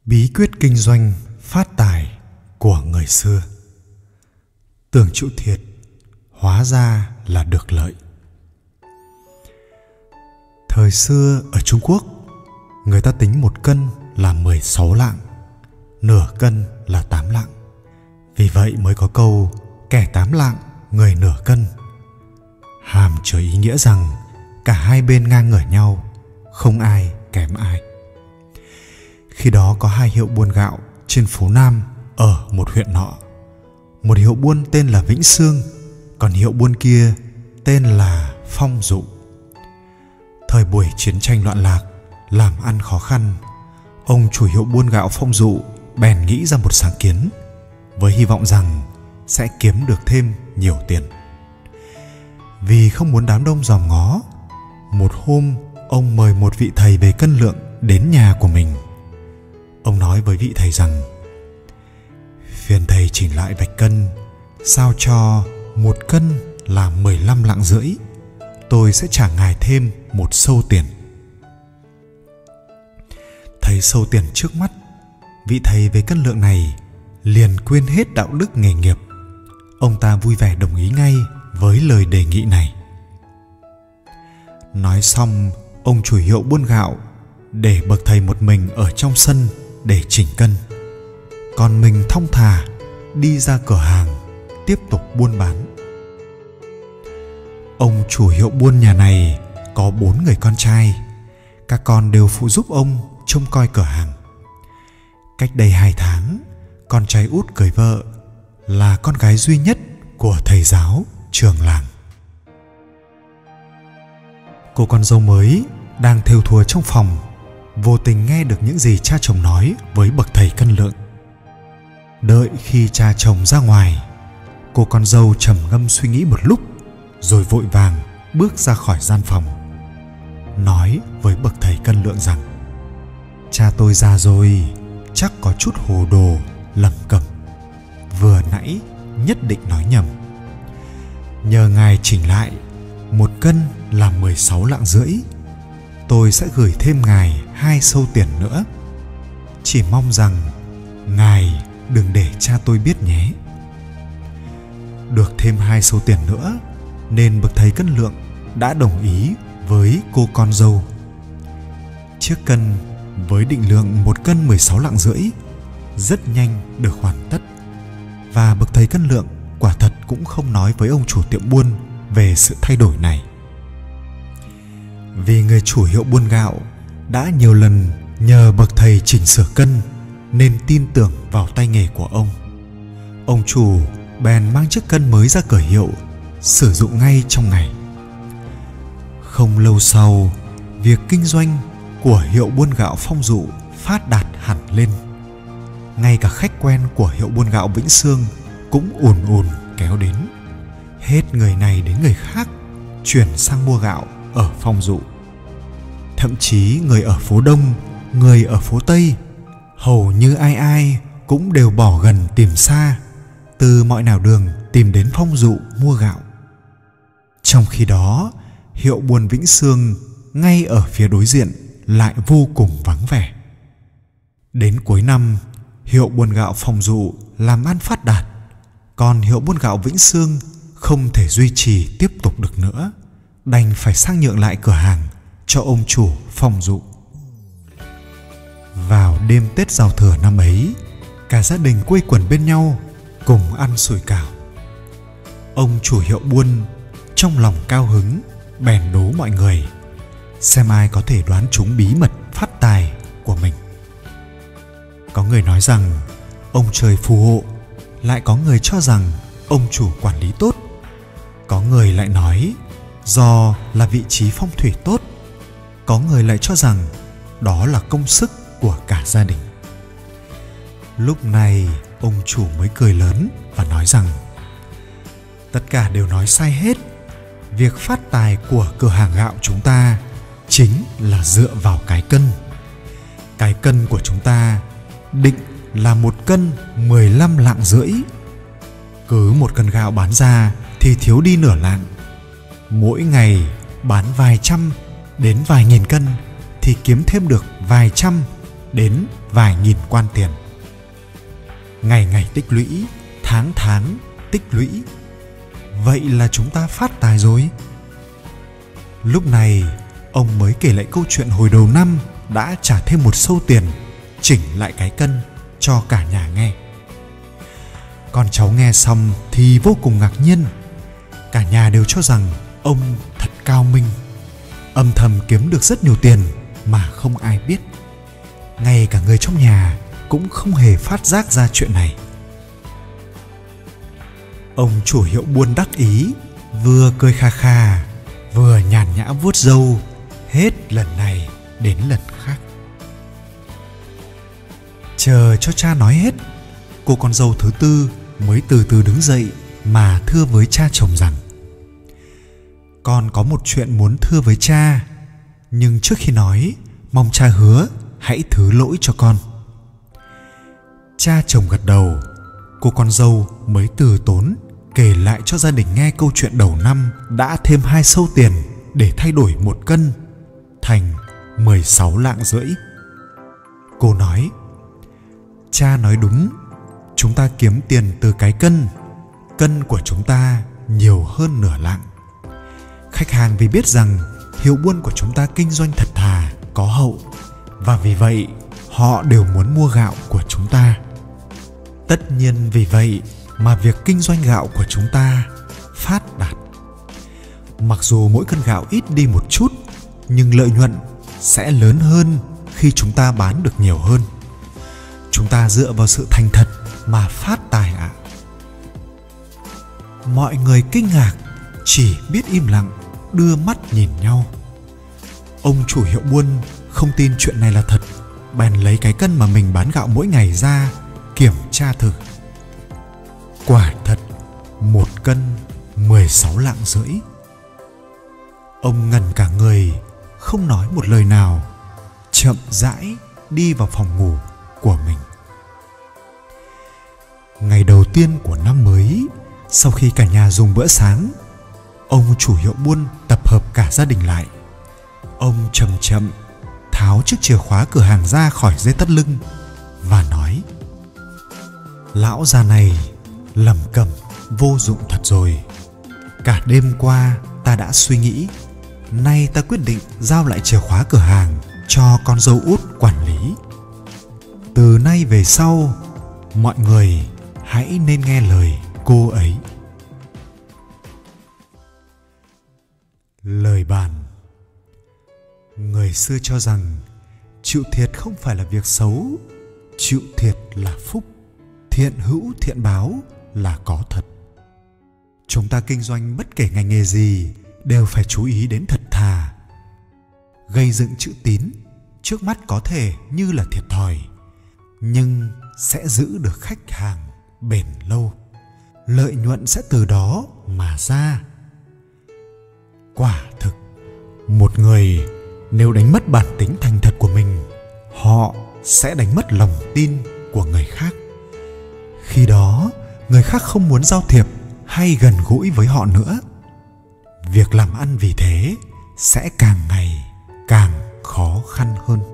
Bí quyết kinh doanh phát tài của người xưa. Tưởng chịu thiệt, hóa ra là được lợi. Thời xưa ở Trung Quốc, người ta tính 1 cân là 16 lạng, nửa cân là 8 lạng. Vì vậy mới có câu kẻ 8 lạng, người nửa cân. Hàm chứa ý nghĩa rằng cả hai bên ngang ngửa nhau, không ai kém ai. Khi đó có 2 hiệu buôn gạo trên phố Nam ở một huyện nọ. Một hiệu buôn tên là Vĩnh Sương, còn hiệu buôn kia tên là Phong Dụ. Thời buổi chiến tranh loạn lạc, làm ăn khó khăn, ông chủ hiệu buôn gạo Phong Dụ bèn nghĩ ra một sáng kiến, với hy vọng rằng sẽ kiếm được thêm nhiều tiền. Vì không muốn đám đông dòm ngó, một hôm ông mời một vị thầy về cân lượng đến nhà của mình. Ông nói với vị thầy rằng: phiền thầy chỉnh lại vạch cân, sao cho 1 cân là 15 lạng rưỡi, tôi sẽ trả ngài thêm 1 sâu tiền. Thấy sâu tiền trước mắt, vị thầy về cân lượng này liền quên hết đạo đức nghề nghiệp. Ông ta vui vẻ đồng ý ngay với lời đề nghị này. Nói xong, ông chủ hiệu buôn gạo để bậc thầy một mình ở trong sân để chỉnh cân, còn mình thong thả đi ra cửa hàng tiếp tục buôn bán. Ông chủ hiệu buôn nhà này có 4 người con trai, các con đều phụ giúp ông trông coi cửa hàng. Cách đây 2 tháng, con trai út cưới vợ, là con gái duy nhất của thầy giáo trường làng. Cô con dâu mới đang thêu thùa trong phòng, vô tình nghe được những gì cha chồng nói với bậc thầy cân lượng. Đợi khi cha chồng ra ngoài, cô con dâu trầm ngâm suy nghĩ một lúc, rồi vội vàng bước ra khỏi gian phòng, nói với bậc thầy cân lượng rằng: cha tôi già rồi, chắc có chút hồ đồ, lẩm cẩm, vừa nãy nhất định nói nhầm. Nhờ ngài chỉnh lại, 1 cân là 16 lạng rưỡi, tôi sẽ gửi thêm ngài 2 sâu tiền nữa. Chỉ mong rằng ngài đừng để cha tôi biết nhé. Được thêm 2 sâu tiền nữa, nên bậc thầy cân lượng đã đồng ý với cô con dâu. Chiếc cân với định lượng 1 cân 16 lạng rưỡi rất nhanh được hoàn tất, và bậc thầy cân lượng quả thật cũng không nói với ông chủ tiệm buôn về sự thay đổi này. Vì người chủ hiệu buôn gạo đã nhiều lần nhờ bậc thầy chỉnh sửa cân nên tin tưởng vào tay nghề của ông. Ông chủ bèn mang chiếc cân mới ra cửa hiệu, sử dụng ngay trong ngày. Không lâu sau, việc kinh doanh của hiệu buôn gạo Phong Dụ phát đạt hẳn lên. Ngay cả khách quen của hiệu buôn gạo Vĩnh Sương cũng ùn ùn kéo đến. Hết người này đến người khác chuyển sang mua gạo ở Phong Dụ. Thậm chí người ở phố Đông, người ở phố Tây, hầu như ai ai cũng đều bỏ gần tìm xa, từ mọi nẻo đường tìm đến Phong Dụ mua gạo. Trong khi đó, hiệu buôn Vĩnh Sương ngay ở phía đối diện lại vô cùng vắng vẻ. Đến cuối năm, hiệu buôn gạo Phong Dụ làm ăn phát đạt, còn hiệu buôn gạo Vĩnh Sương không thể duy trì tiếp tục được nữa, đành phải sang nhượng lại cửa hàng cho ông chủ Phong Dụ. Vào đêm Tết Giao Thừa năm ấy, cả gia đình quây quần bên nhau cùng ăn sủi cảo. Ông chủ hiệu buôn trong lòng cao hứng bèn đố mọi người xem ai có thể đoán trúng bí mật phát tài của mình. Có người nói rằng ông trời phù hộ, lại có người cho rằng ông chủ quản lý tốt, có người lại nói do là vị trí phong thủy tốt, có người lại cho rằng đó là công sức của cả gia đình. Lúc này ông chủ mới cười lớn và nói rằng tất cả đều nói sai hết. Việc phát tài của cửa hàng gạo chúng ta chính là dựa vào cái cân. Cái cân của chúng ta định là 1 cân 15 lạng rưỡi. Cứ 1 cân gạo bán ra thì thiếu đi nửa lạng. Mỗi ngày bán vài trăm đến vài nghìn cân thì kiếm thêm được vài trăm đến vài nghìn quan tiền. Ngày ngày tích lũy, tháng tháng tích lũy. Vậy là chúng ta phát tài rồi. Lúc này, ông mới kể lại câu chuyện hồi đầu năm đã trả thêm một xâu tiền, chỉnh lại cái cân cho cả nhà nghe. Con cháu nghe xong thì vô cùng ngạc nhiên. Cả nhà đều cho rằng ông thật cao minh, âm thầm kiếm được rất nhiều tiền mà không ai biết. Ngay cả người trong nhà cũng không hề phát giác ra chuyện này. Ông chủ hiệu buôn đắc ý, vừa cười kha kha, vừa nhàn nhã vuốt râu, hết lần này đến lần khác. Chờ cho cha nói hết, cô con dâu thứ tư mới từ từ đứng dậy mà thưa với cha chồng rằng: con có một chuyện muốn thưa với cha, nhưng trước khi nói, mong cha hứa hãy thứ lỗi cho con. Cha chồng gật đầu, cô con dâu mới từ tốn kể lại cho gia đình nghe câu chuyện đầu năm đã thêm 2 xâu tiền để thay đổi 1 cân thành 16 lạng rưỡi. Cô nói: cha nói đúng, chúng ta kiếm tiền từ cái cân của chúng ta nhiều hơn nửa lạng. Khách hàng vì biết rằng hiệu buôn của chúng ta kinh doanh thật thà, có hậu, và vì vậy họ đều muốn mua gạo của chúng ta. Tất nhiên vì vậy mà việc kinh doanh gạo của chúng ta phát đạt. Mặc dù mỗi cân gạo ít đi một chút, nhưng lợi nhuận sẽ lớn hơn khi chúng ta bán được nhiều hơn. Chúng ta dựa vào sự thành thật mà phát tài ạ. Mọi người kinh ngạc, chỉ biết im lặng, đưa mắt nhìn nhau. Ông chủ hiệu buôn không tin chuyện này là thật, bèn lấy cái cân mà mình bán gạo mỗi ngày ra kiểm tra thử. Quả thật 1 cân 16 lạng rưỡi. Ông ngẩn cả người, không nói một lời nào, chậm rãi đi vào phòng ngủ của mình. Ngày đầu tiên của năm mới, sau khi cả nhà dùng bữa sáng, ông chủ hiệu buôn tập hợp cả gia đình lại. Ông chậm chậm tháo chiếc chìa khóa cửa hàng ra khỏi dây thắt lưng và nói: lão già này lẩm cẩm vô dụng thật rồi. Cả đêm qua ta đã suy nghĩ, nay ta quyết định giao lại chìa khóa cửa hàng cho con dâu út quản lý. Từ nay về sau, mọi người hãy nên nghe lời cô ấy. Lời bàn. Người xưa cho rằng chịu thiệt không phải là việc xấu, chịu thiệt là phúc, thiện hữu thiện báo là có thật. Chúng ta kinh doanh bất kể ngành nghề gì đều phải chú ý đến thật thà. Gây dựng chữ tín trước mắt có thể như là thiệt thòi, nhưng sẽ giữ được khách hàng bền lâu. Lợi nhuận sẽ từ đó mà ra. Quả thực, một người nếu đánh mất bản tính thành thật của mình, họ sẽ đánh mất lòng tin của người khác. Khi đó, người khác không muốn giao thiệp hay gần gũi với họ nữa. Việc làm ăn vì thế sẽ càng ngày càng khó khăn hơn.